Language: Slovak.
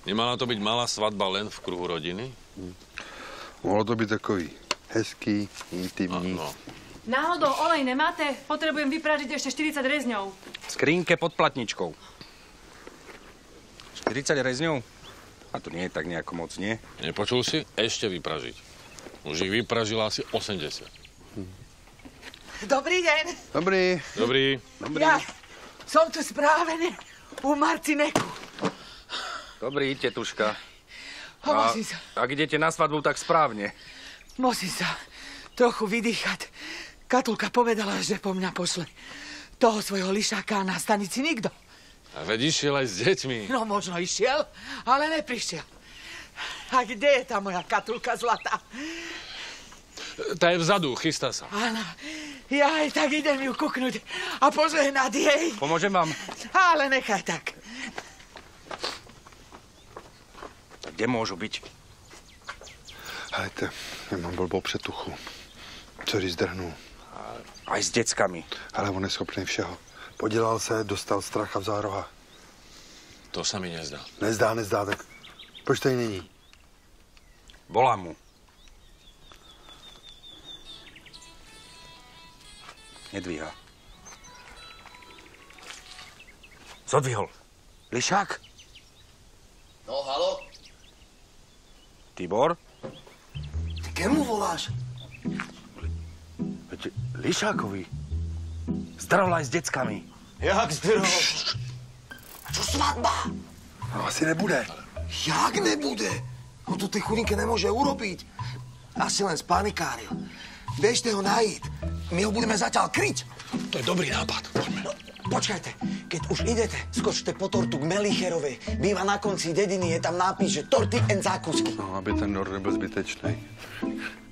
Nemala to byť malá svadba len v kruhu rodiny? Mohlo to byť takový hezký, intimní. No. Náhodou olej nemáte? Potrebujem vypražiť ešte 40 rezňov. V skrínke pod platničkou. 40 rezňov? A to nie je tak nejako moc, nie? Nepočul si? Ešte vypražiť. Už ich vypražila asi 80. Dobrý deň. Dobrý. Dobrý. Ja som tu správene u Marcineku. Dobrý, tetuška. Musím sa, Ak idete na svadbu, tak správne. musím sa trochu vydýchať. Katulka povedala, že po mňa pošle toho svojho lišáka na stanici nikto. A veď išiel aj s deťmi. No možno išiel, ale neprišiel. A kde je tá moja Katulka zlatá? Tá je vzadu, chystá sa. Áno, ja aj tak idem ju kuknúť a požehnať jej. Pomôžem vám? Ale nechaj tak. Kde môžu byť? Hejte, já mám blbou přetuchu. Co když zdrhnu? Aj s deckami. Ale on je schopný všeho. Podělal se, dostal strach a v zároha. To sa mi nezdá. Nezdá, tak proč tady není? Volám mu. Nedvíha. Zodvihol. Lišák? No, halo? Tibor? Ty kemu voláš? Veď Lišákovi. Zdravol aj s deckami. Jak zdrhol? A čo svadba? No asi nebude. Jak nebude? On to tej chudinke nemôže urobiť. Asi len spanikáril. Bežte ho najít. My ho budeme zatiaľ kryť. To je dobrý nápad. Poďme. No, počkajte, keď už idete, skočte po tortu k Melicherovej. Býva na konci dediny, je tam nápis, že torty en zákusky. No, aby ten nor nebyl zbytečný.